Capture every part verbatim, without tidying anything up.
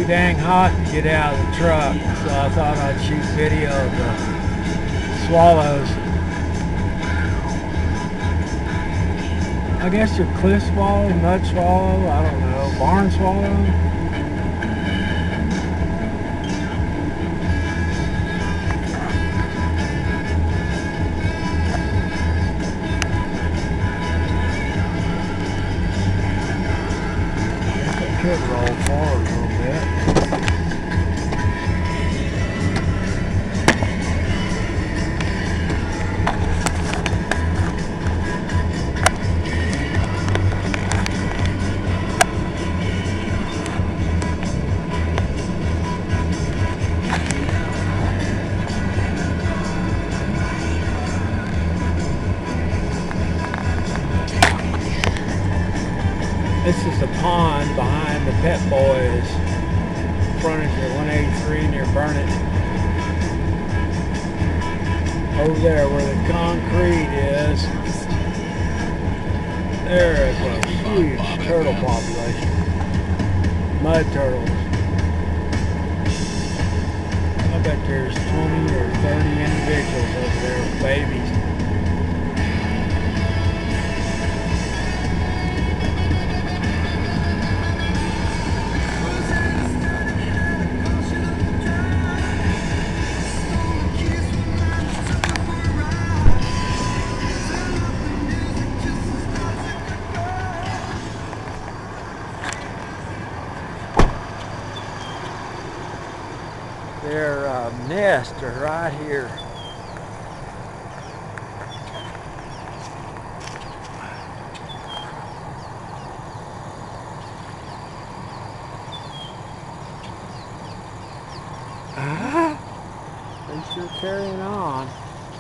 dang hot to get out of the truck, so I thought I'd shoot video of the swallows. I guess your cliff swallow, mud swallow, I don't know, barn swallow. Could roll forward a little bit. This is the pond behind the Pep Boys frontage at one eighty-three near Burnett. Over there where the concrete is, there is a huge turtle population. Mud turtles. I bet there's twenty or thirty individuals over there with babies. Their uh, nests are right here. Ah, they're sure carrying on.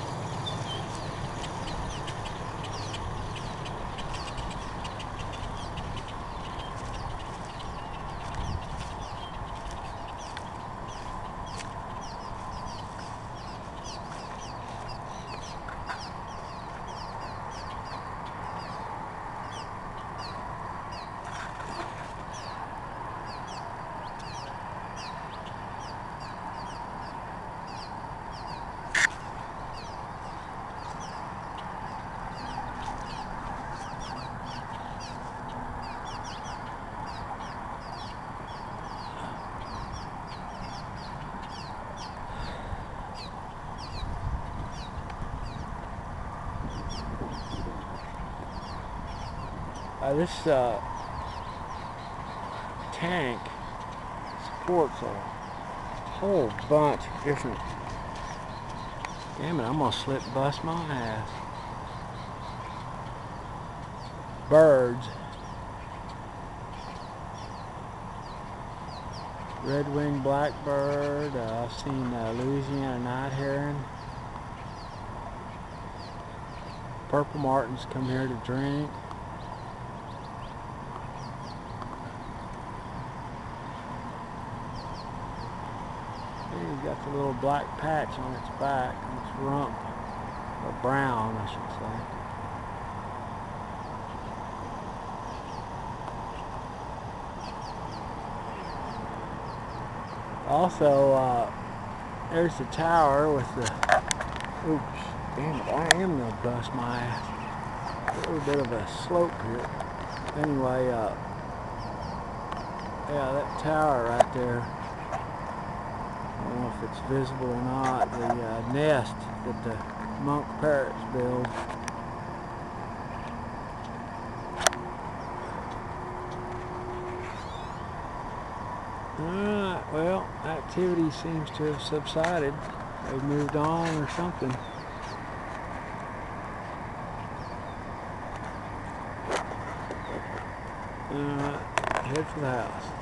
Uh, this uh, tank supports a whole bunch of different. Damn it, I'm gonna slip and bust my ass. Birds. Red-winged blackbird. Uh, I've seen uh, Louisiana night heron. Purple martins come here to drink. He's got the little black patch on its back, on its rump, or brown, I should say. Also, uh, there's the tower with the, oops, damn it, I am going to bust my ass. A little bit of a slope here. Anyway, uh, yeah, that tower right there. I don't know if it's visible or not, the uh, nest that the monk parrots build. Alright, well, activity seems to have subsided. They've moved on or something. Alright, head for the house.